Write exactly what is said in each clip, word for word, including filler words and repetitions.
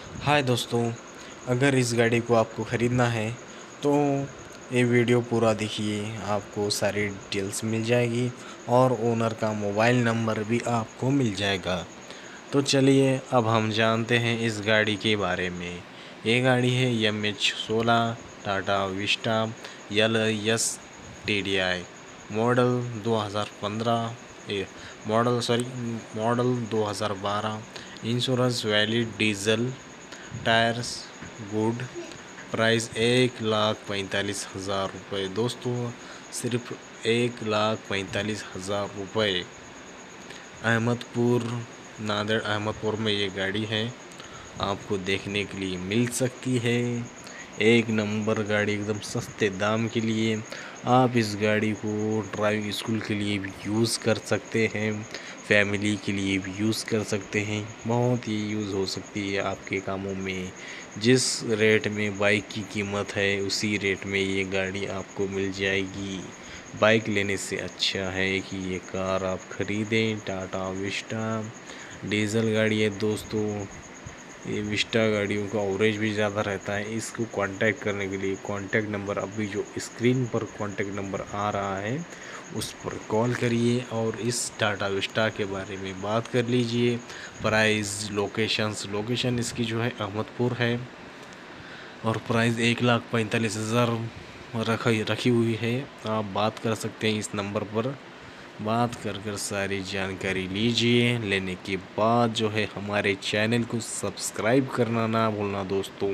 हाय दोस्तों, अगर इस गाड़ी को आपको ख़रीदना है तो ये वीडियो पूरा देखिए, आपको सारी डिटेल्स मिल जाएगी और ओनर का मोबाइल नंबर भी आपको मिल जाएगा। तो चलिए अब हम जानते हैं इस गाड़ी के बारे में। ये गाड़ी है एम एच सोलह Tata Vista L S T D I model दो हज़ार पंद्रह ए मॉडल सॉरी मॉडल दो हज़ार बारह। Insurance valid, diesel, tyres good. Price एक लाख पैंतालीस हज़ार रुपये दोस्तों, सिर्फ एक लाख पैंतालीस हज़ार रुपये। अहमदपुर, नांदेड़ अहमदपुर में ये गाड़ी है, आपको देखने के लिए मिल सकती है। एक नंबर गाड़ी, एकदम सस्ते दाम के लिए। आप इस गाड़ी को ड्राइविंग स्कूल के लिए भी यूज़ कर सकते हैं, फैमिली के लिए भी यूज़ कर सकते हैं। बहुत ही यूज़ हो सकती है आपके कामों में। जिस रेट में बाइक की कीमत है उसी रेट में ये गाड़ी आपको मिल जाएगी। बाइक लेने से अच्छा है कि ये कार आप ख़रीदें। टाटा विस्टा डीजल गाड़ी है दोस्तों। ये विस्टा गाड़ियों का एवरेज भी ज़्यादा रहता है। इसको कांटेक्ट करने के लिए कांटेक्ट नंबर अभी जो स्क्रीन पर कांटेक्ट नंबर आ रहा है उस पर कॉल करिए और इस टाटा विस्टा के बारे में बात कर लीजिए। प्राइस, लोकेशंस लोकेशन इसकी जो है अहमदपुर है और प्राइस एक लाख पैंतालीस हज़ार रखी रखी हुई है। आप बात कर सकते हैं इस नंबर पर, बात कर कर सारी जानकारी लीजिए। लेने के बाद जो है हमारे चैनल को सब्सक्राइब करना ना भूलना दोस्तों,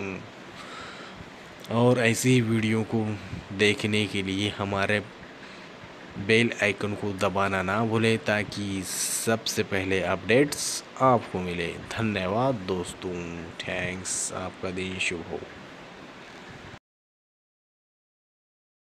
और ऐसी ही वीडियो को देखने के लिए हमारे बेल आइकन को दबाना ना भूलें ताकि सबसे पहले अपडेट्स आपको मिले। धन्यवाद दोस्तों, थैंक्स, आपका दिन शुभ हो।